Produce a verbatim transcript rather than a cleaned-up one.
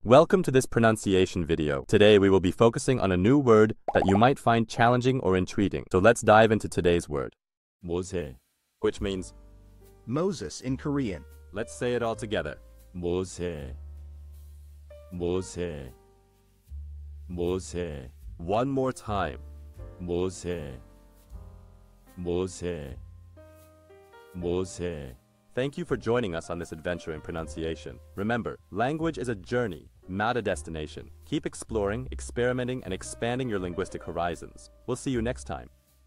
Welcome to this pronunciation video. Today we will be focusing on a new word that you might find challenging or intriguing. So let's dive into today's word. mose, which means Moses in Korean. Let's say it all together. mose, mose, mose, One more time. mose, mose, mose. Thank you for joining us on this adventure in pronunciation. Remember, language is a journey, not a destination. Keep exploring, experimenting, and expanding your linguistic horizons. We'll see you next time.